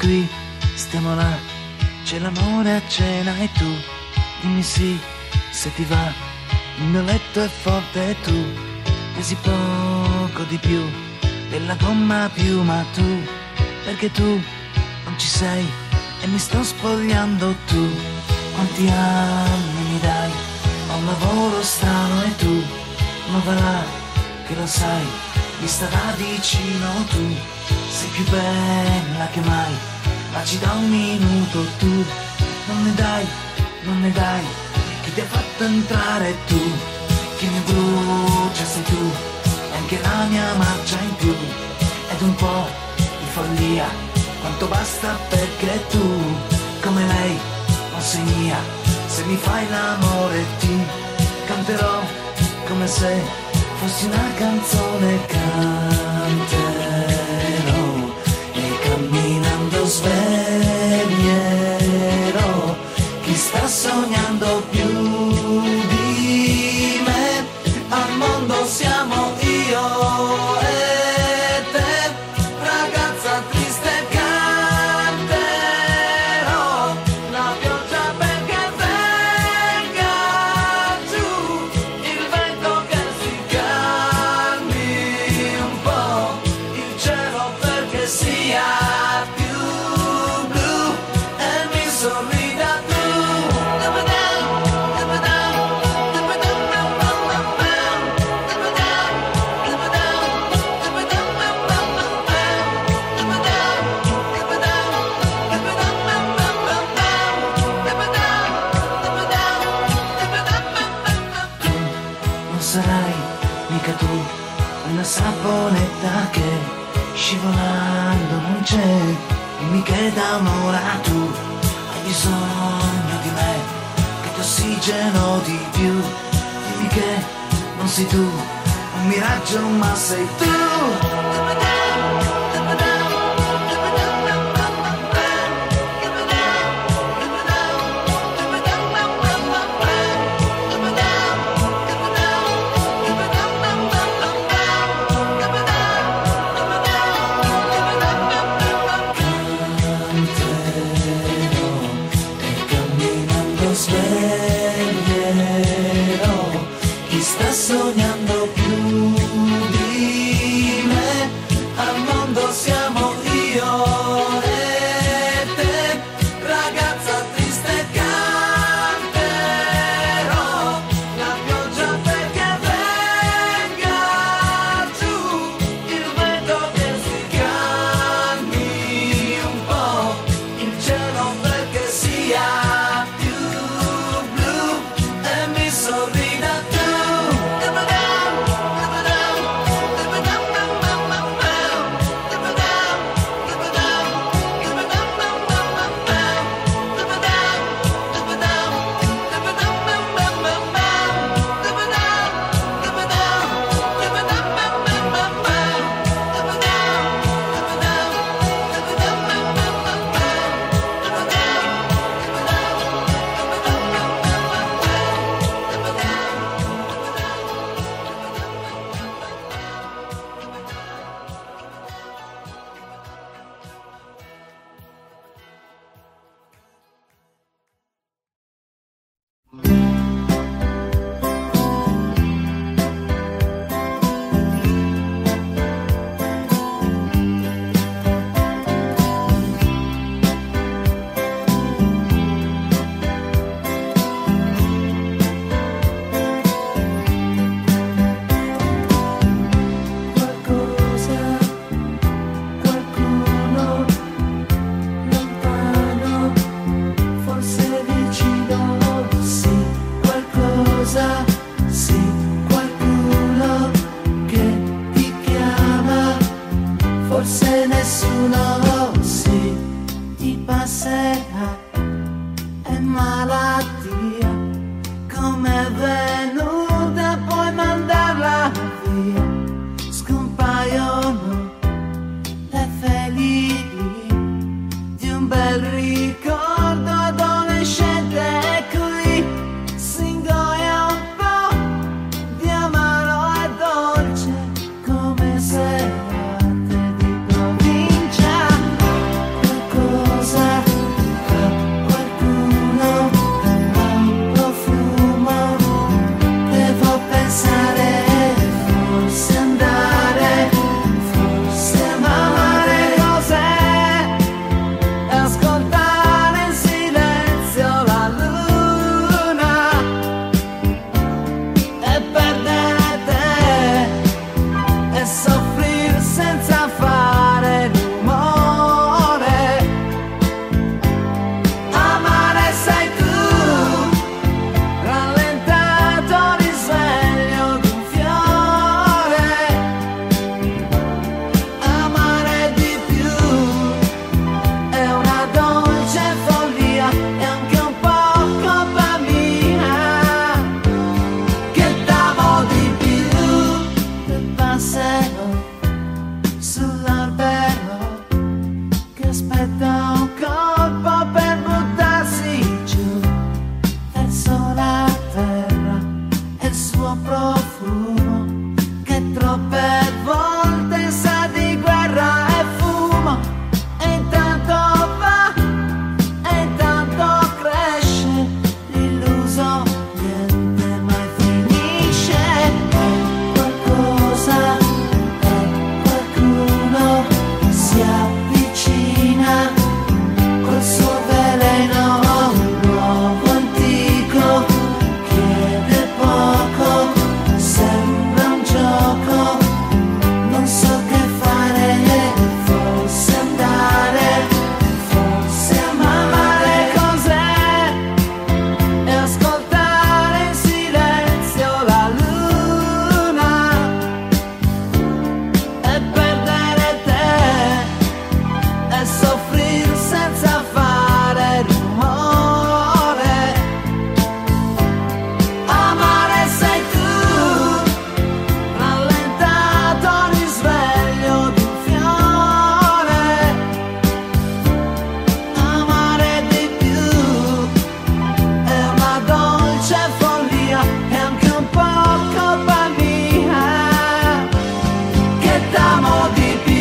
qui, stiamo là, c'è l'amore a cena e tu dimmi sì, se ti va. Il mio letto è forte e tu pesi poco di più della gomma più, ma tu, perché tu non ci sei e mi sto spogliando. Tu quanti anni mi dai, ho un lavoro strano e tu non va là, che lo sai, vista da vicino. Tu sei più bella che mai, ma ci da un minuto. Tu non ne dai, chi ti ha fatto entrare? Tu che mi brucia sei tu, e anche la mia marcia in più, ed un po' di follia, quanto basta perché tu, come lei, non sei mia. Se mi fai l'amore ti canterò come se fossi una canzone, canterò e camminando sveglierò chi sta sognando più di me. Al mondo siamo io e te, ragazza triste, canterò la pioggia perché venga giù, il vento che si calmi un po', il cielo perché sia più blu e mi sorrida tu. Non sarai mica tu una saponetta che scivolando non c'è, dimmi che da un'ora tu hai bisogno di me, che ti ossigeno di più, dimmi che non sei tu un miraggio ma sei tu. Sveglierò chi sta sognando più di me. Al mondo siamo io e te, ragazza triste, canterò la pioggia perché venga giù, il vento che si calmi un po', il cielo perché sia sorrida tu. Forse nessuno ti passerà, è malattia, come venuta puoi mandarla via. Scompaiono le feli di un bel ricordo adolescente e qui si ingoia un po' di amaro e dolce come se di provincia. profumo che troppe volte sa di guerra e fumo, e intanto va, e intanto cresce l'illuso, niente mai finisce. E qualcosa e qualcuno si avvicina col suo veleno nuovo antico, chiede poco, sembra un gioco, non so che fare, forse andare, forse amare cos'è, e ascoltare in silenzio la luna, e perdere te, e soffrir senza fare rumore. Amare sei tu, rallentato risveglio di un fiore. Amare di più è una dolce follia, è anche un po' colpa mia che t'amo di più.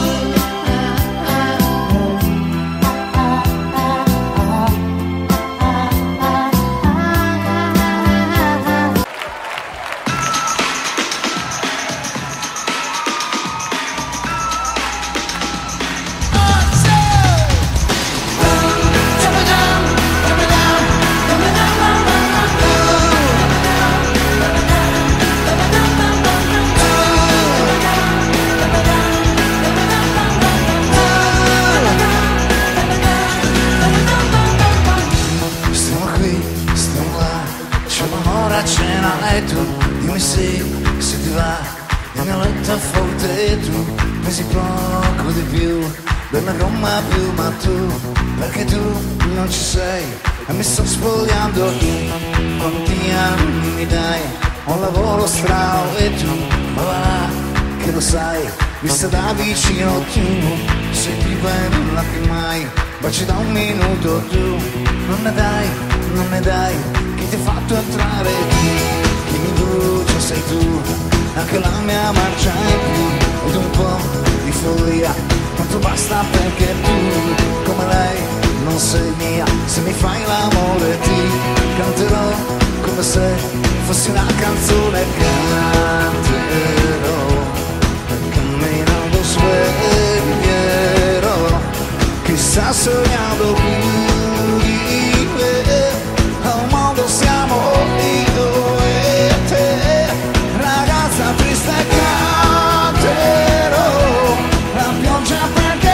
Stiamo qui, stiamo là, c'è un'ora, cena e tu dimmi sì, se ti va, il mio letto è forte e tu pesi poco di più della gomma più, ma tu, perché tu non ci sei e mi sto spogliando. Quanti anni mi dai, un lavoro strano e tu, ma va là, che lo sai, vista da vicino tu, sei più bella che mai, baci da un minuto tu, non ne dai, chi ti ha fatto entrare tu, chi mi brucia sei tu, anche la mia marcia è più, ed un po' di follia, quanto basta perché tu, come lei, non sei mia, se mi fai l'amore ti canterò, come se fossi una canzone, canterò, camminando sveglierò, chi sta sognando più di me, al mondo siamo io e te, ragazza triste canterò, la pioggia perché,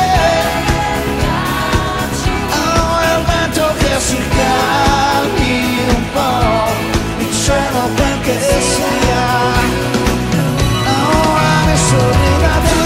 oh, è il vento che si calmi un po', il cielo perché sia, oh, adesso riga tu.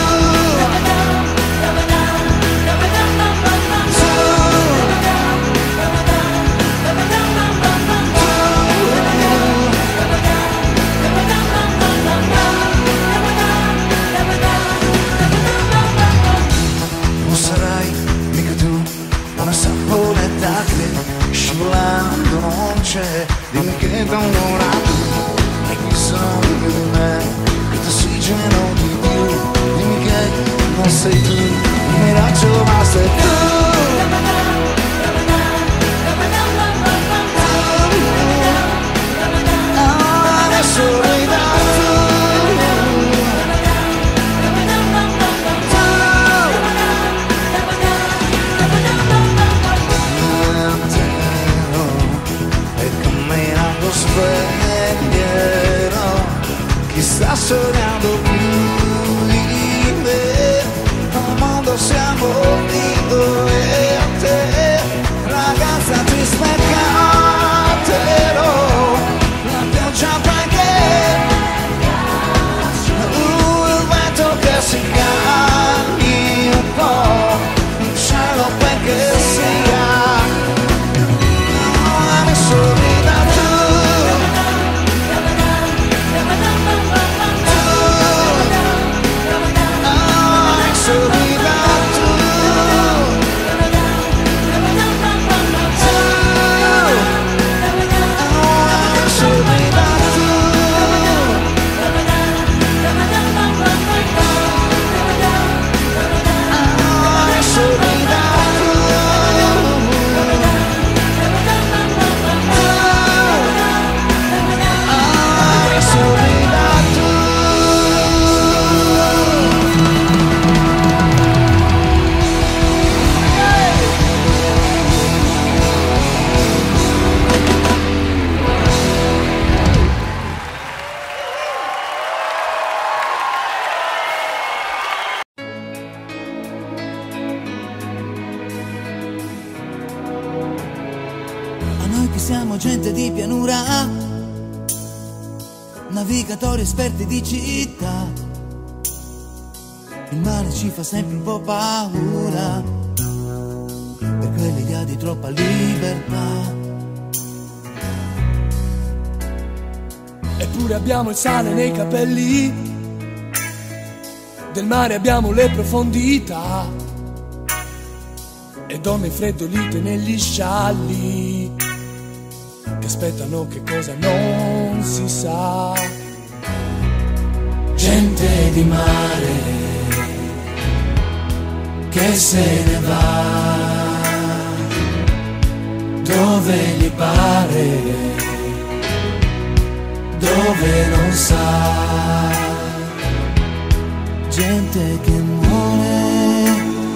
Non sarai mica tu una saponetta che scivolando non c'è, dimmi che da un'ora tu hai bisogno di me, che ti ossigeno di più, dimmi che non sei tu, il miraggio ma sei tu. Adesso rida sveglierò, chi sta sognando più di me, al mondo siamo io e te, ragazza ti speccaterò, la pioggia perché, il vento che si calmi un po', il cielo perché sia, adesso rida tu. Sorrida tu. gente di pianura, navigatori esperti di città. Il mare ci fa sempre un po' paura, per quell'idea di troppa libertà. Eppure abbiamo il sale nei capelli, del mare abbiamo le profondità, e donne freddolite negli scialli che aspettano che cosa non si sa. Gente di mare che se ne va dove gli pare, dove non sa. Gente che muore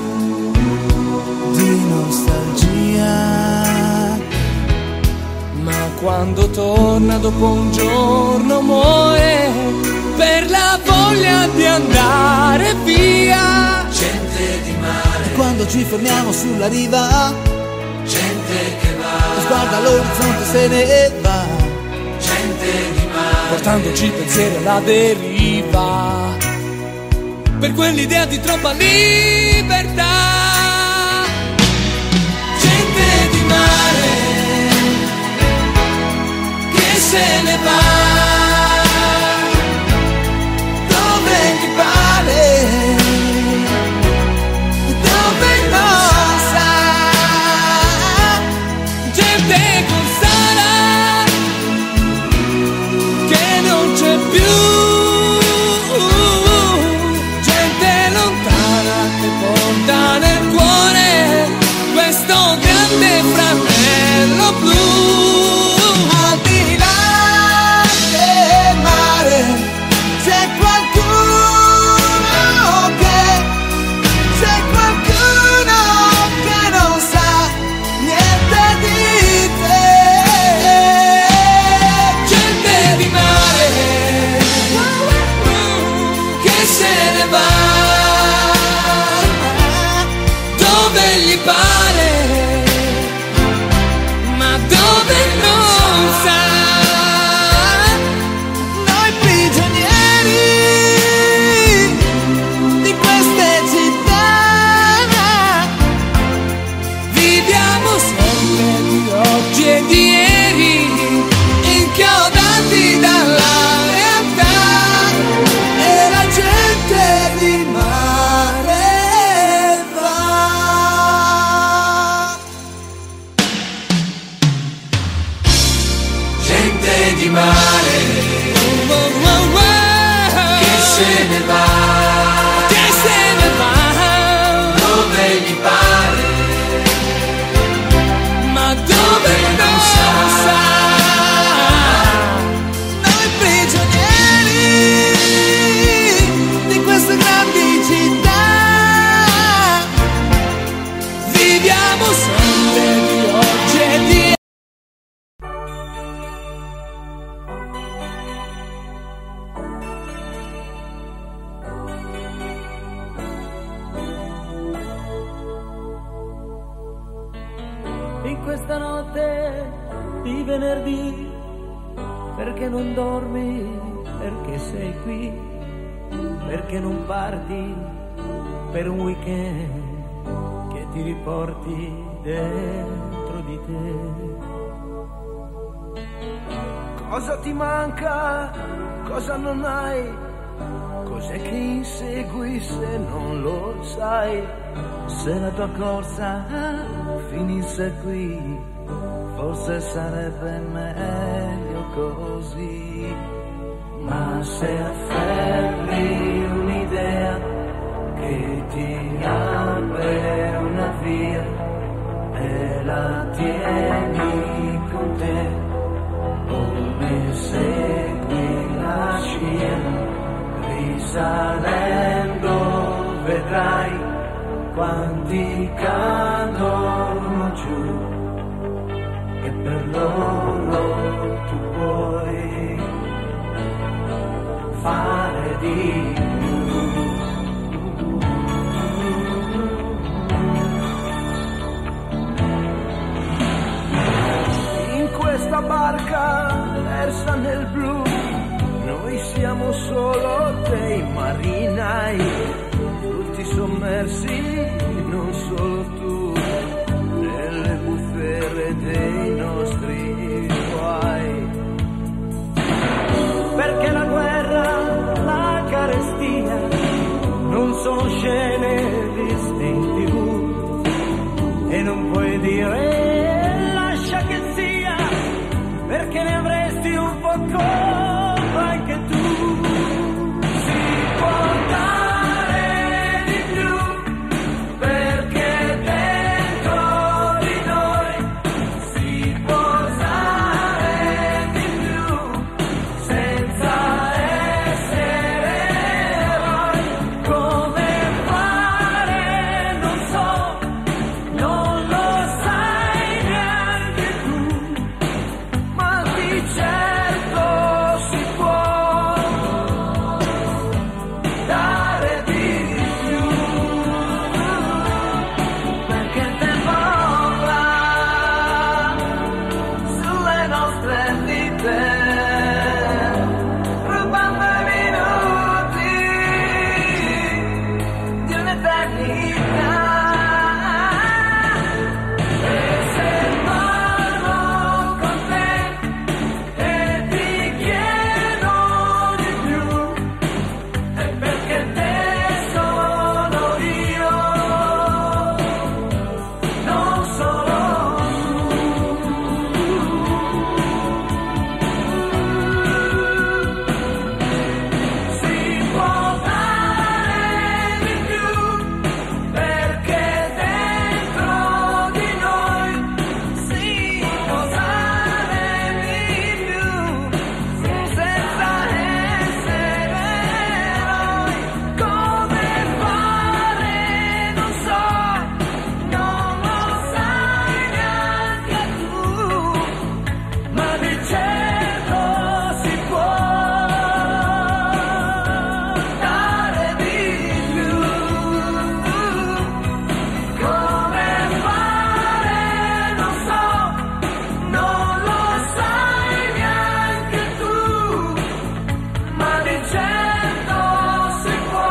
di nostalgia, ma quando torna dopo un giorno muore per la voglia di andare via. Gente di mare, quando ci fermiamo sulla riva, gente che va, sguarda l'orizzonte se ne va. Gente di mare, portandoci pensieri alla deriva, per quell'idea di troppa libertà. Gente di mare che se ne va dove gli pare, dove non sa. Gente con Sara che non c'è più, gente lontana che porta nel cuore questo grande fratello blu. Al di là del mare c'è qualcuno che non sa niente di te. Gente di mare che se ne va dove gli pare, ma dove non sa. Noi prigionieri di queste città Viviamo sempre di oggi e di ieri, inchiodati dalla realtà, e la gente di mare va. Gente di mare che se ne va che se ne va, dove gli pare, ma dove non sa. noi prigionieri di queste grandi città. Viviamo sempre di oggi e di ieri. In questa notte di venerdì, perché non dormi, perché sei qui, perché non parti per un weekend che ti riporti dentro di te. Cosa ti manca, cosa non hai, cos'è che insegui se non lo sai? Se la tua corsa finisse qui, forse sarebbe meglio così. Ma se afferri un'idea che ti apre una via e la tieni con te, o ne segui la scia, risalendo vedrai quanti cadono giù, e per loro tu puoi fare di più. In questa siamo solo dei marinai, tutti sommersi, non solo tu, nelle bufere dei nostri guai. Perché la guerra, la carestia non sono scene viste in TV, e non puoi dire lascia che sia, perché ne avresti un po' colpa anche tu. Si può dare di più, perché dentro di noi si può usare di più, senza essere eroi. Come fare non so, non lo sai neanche tu, ma di certo si può dare di più, perché il tempo vola sulle nostre vite, rubando i minuti di un'eternità. E se parlo con te e ti chiedo di più, è perché te sono io, non solo si può dare di più, perché dentro di noi si può usare di più, senza essere eroi. Come fare non so, non lo sai neanche tu, ma di certo si può dare di più. Come fare non so, non lo sai neanche tu, ma di certo si può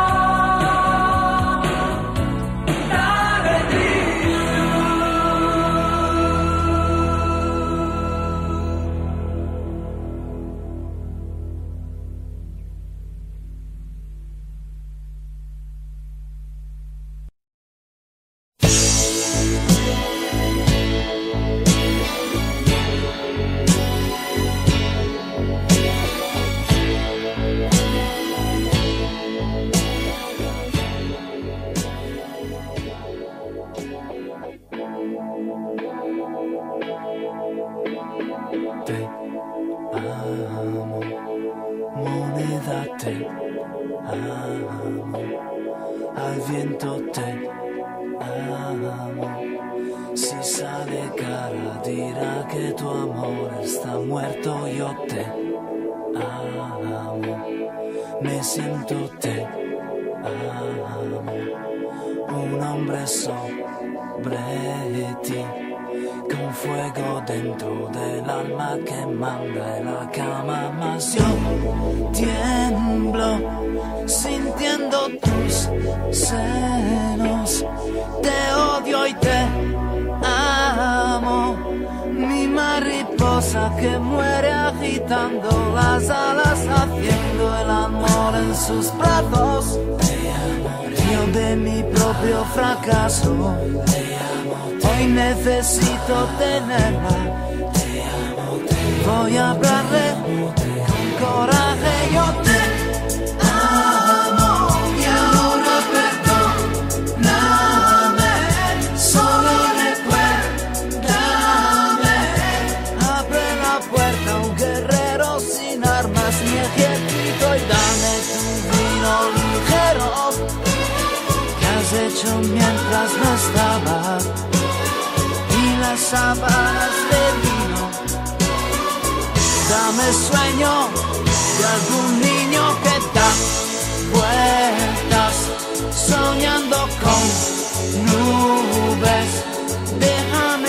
dare di più. Te amo, moneda te amo, al viento te amo. Si sale cara dirá que tu amor está muerto, yo te amo, me siento te amo, un hombre sobre ti, con fuego dentro del alma que manda en la cama, mas yo tiemblo sintiendo tus senos, te odio y te amo, mi mariposa que muere agitando las alas, haciendo el amor en sus brazos. Te amo, yo de mi propio fracaso, hoy necesito tenerla. Te amo, voy a hablarle con coraje. Yo te amo y ahora perdóname. Solo recuérdame. Abre la puerta a un guerrero sin armas ni ejército y dame tu vino ligero que has hecho mientras no estaba, y las sábanas de vino. Dame sueño de algún niño que da vueltas soñando con nubes. Déjame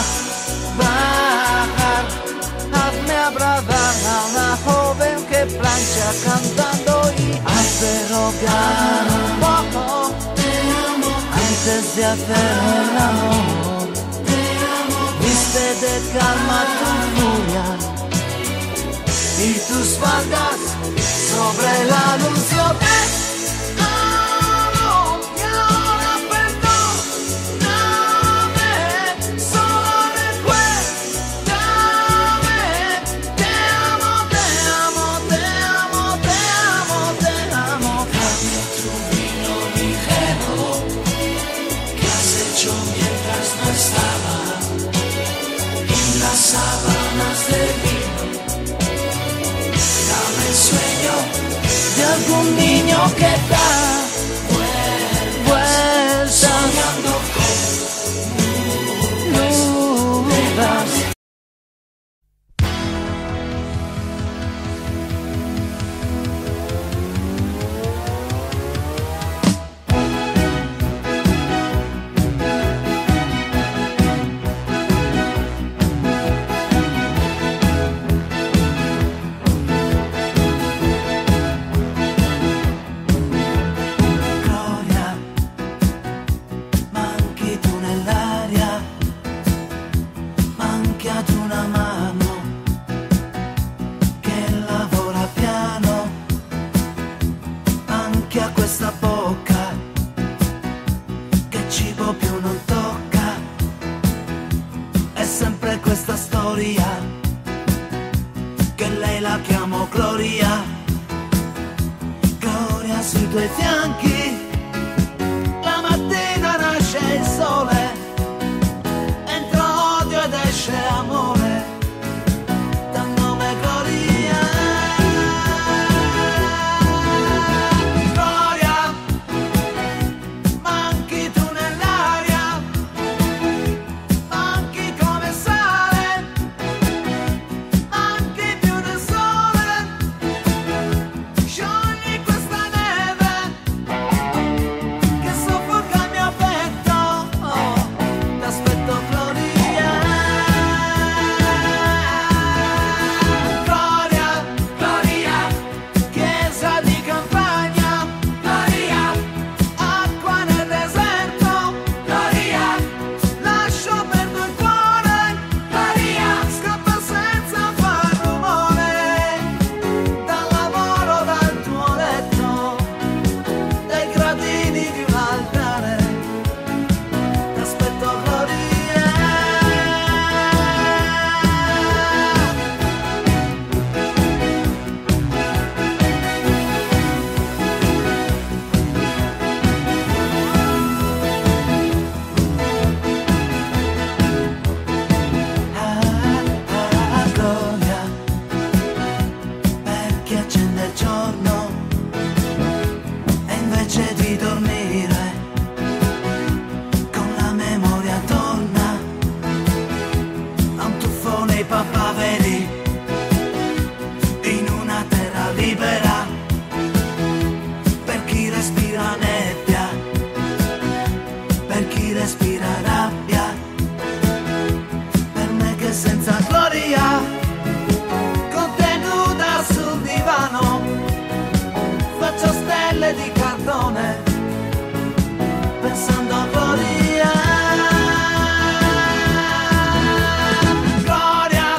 trabajar, hazme abrazar a una joven que planea Francia cantando y pero piano un poco antes de hacer el amor. Viste de calma tu furia y tus faldas sobre el anuncio de amo. Y ahora perdóname, solo recuérdame. Te amo, te amo, te amo, te amo, te amo. Cambia tu vino ligero que has hecho mientras no estaba en las sábanas de vino. Dame el sueño de algún niño que da vueltas soñando con nubes. Sui tuoi fianchi la mattina nasce il sole, entra odio ed esce amore dal nome Gloria. Gloria, manchi tu nell'aria, manchi come sale, manchi più del sole, sciogli questa che soffoca il mio petto, t'aspetto Gloria. Gloria, Gloria, chiesa di campagna, Gloria, acqua nel deserto, Gloria, lascio perdo il cuore, Gloria, scappa senza far rumore, dal lavoro, dal tuo letto, dai gradini di un altare, t'aspetto Gloria. Gloria, perché accende il giorno e invece di dormire con la memoria torna a un tuffo nei papaveri in una terra libera per chi respira nebbia, per chi respira rabbia, per me che senza gloria con te nuda sul divano faccio stelle di cartone pensando a Gloria. Gloria,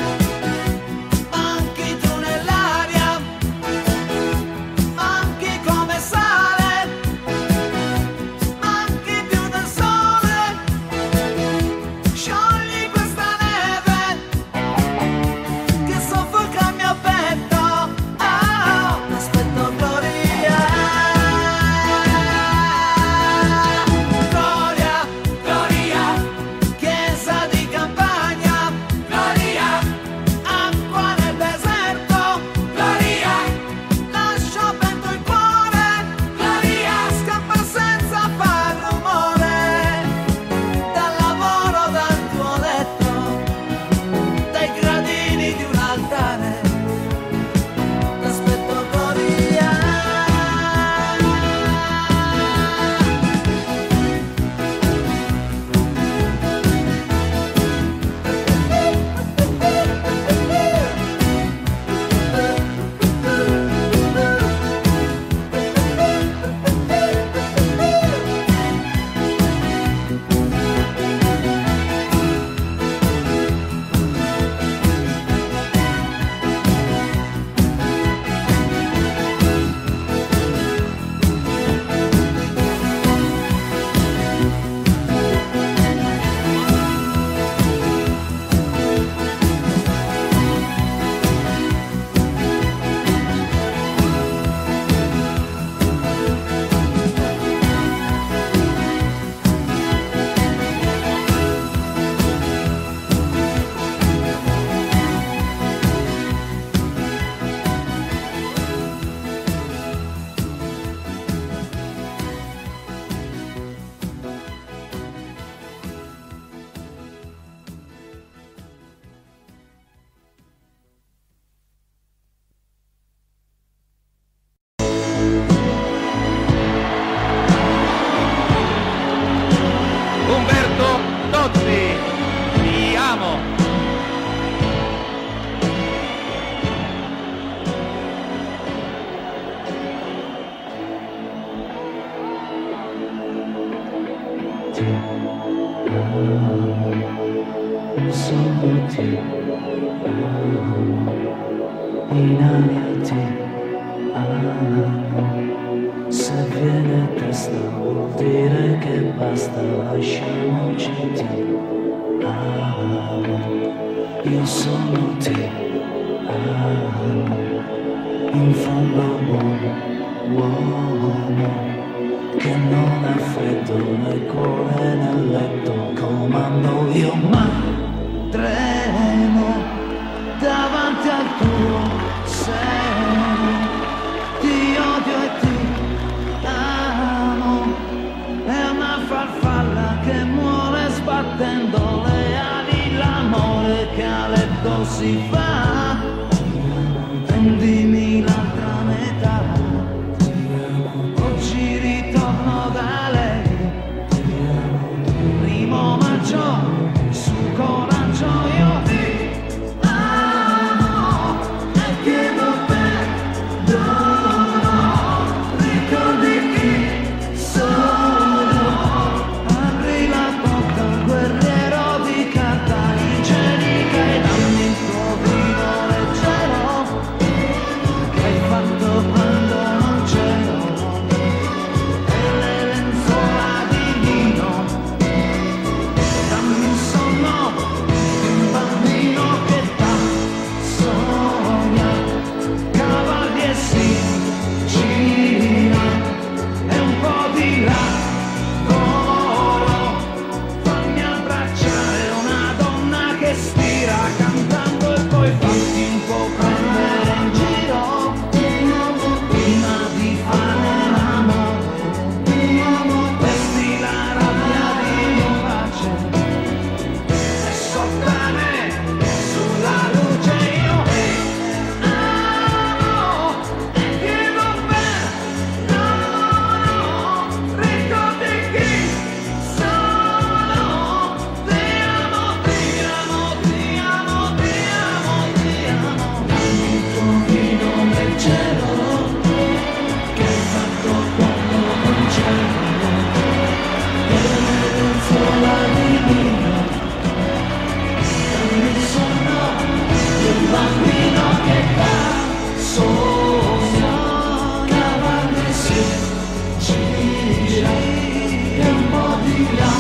manchi tu nell'aria, manchi come sale, manchi più del sole, sciogli questa neve che soffoca il mio petto, aspetto Gloria. te, solo te, inanimati, se viene testa vuol dire che basta, lasciamoci io sono te, in fondo uomo che non ha freddo nel cuore nel letto, comando io ma tremo davanti al tuo seno, ti odio e ti amo, è una farfalla che muore sbattendo le ali, l'amore che a letto si fa, prendimi l'altra metà, oggi ritorno da lei, primo maggio, su coraggio io ti amo e chiedo perdono, ricordi chi sono, apri la porta al guerriero di carta igienica e dammi il tuo vino leggero che hai fatto quando non c'ero, e le lenzuola di vino, dammi il sonno di un bambino che t'ha sogna, cavalli e si gira e un po' di là volo, fammi abbracciare una donna che stira cantando e poi fatti un po' prendere in giro prima di fare l'amore, vesti la rabbia di pace e sottane sulla luce io ti amo e chiedo perdono, ricordi chi sono, ti amo, ti amo, ti amo, ti amo, ti amo, dammi il tuo vino leggero che hai fatto quando non c'ero, e le lenzuola di vino, dammi il sonno di un bambino che dà sogno, cavalli si gira e un po' di là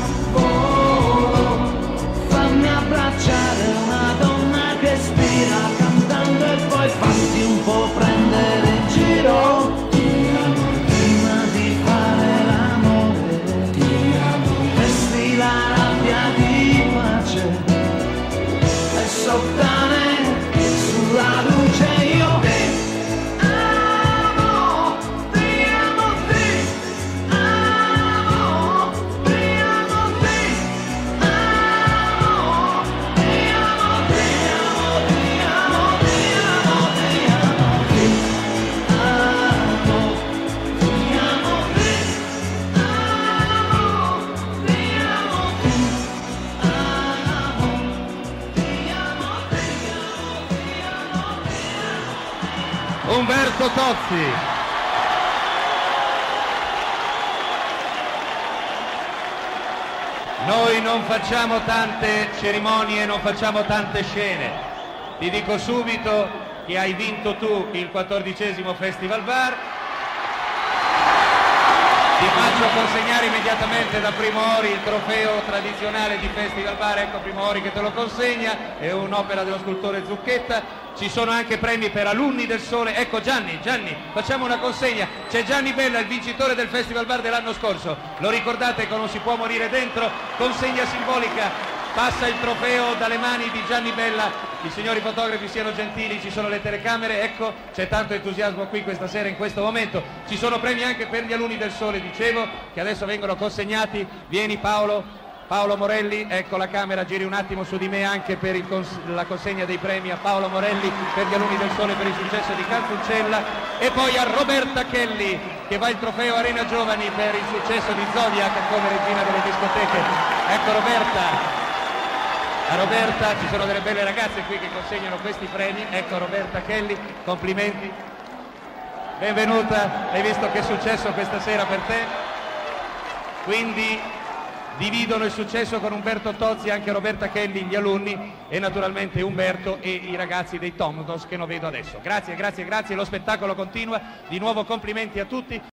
volo, fammi abbracciare una donna che spira cantando e poi fatti un po' prendere in giro prima di fare l'amore, vesti la rabbia di pace e sottane sulla luce io ti amo, ti amo, ti amo, ti amo, ti amo, ti amo, ti amo, ti amo, ti amo, ti amo, ti amo, ti amo, ti Umberto Tozzi. Noi non facciamo tante cerimonie, non facciamo tante scene. Ti dico subito che hai vinto tu il 14° Festival Bar. Ti faccio consegnare immediatamente da Primo Ori il trofeo tradizionale di Festival Bar, ecco Primo Ori che te lo consegna, è un'opera dello scultore Zucchetta. Ci sono anche premi per alunni del Sole, ecco Gianni, facciamo una consegna, c'è Gianni Bella, il vincitore del Festival Bar dell'anno scorso, lo ricordate che non si può morire dentro, consegna simbolica, passa il trofeo dalle mani di Gianni Bella, i signori fotografi siano gentili, ci sono le telecamere, ecco c'è tanto entusiasmo qui questa sera in questo momento, ci sono premi anche per gli alunni del Sole, dicevo, che adesso vengono consegnati, vieni Paolo Morelli, ecco la camera, giri un attimo su di me anche per la consegna dei premi a Paolo Morelli per gli alunni del Sole per il successo di Canzoncella e poi a Roberta Kelly che va il trofeo Arena Giovani per il successo di Zodiac come regina delle discoteche. Ecco Roberta. A Roberta ci sono delle belle ragazze qui che consegnano questi premi, ecco Roberta Kelly, complimenti, benvenuta, hai visto che è successo questa sera per te? Quindi dividono il successo con Umberto Tozzi, anche Roberta Kelly, gli alunni e naturalmente Umberto e i ragazzi dei Tomdos che non vedo adesso. Grazie, lo spettacolo continua, di nuovo complimenti a tutti.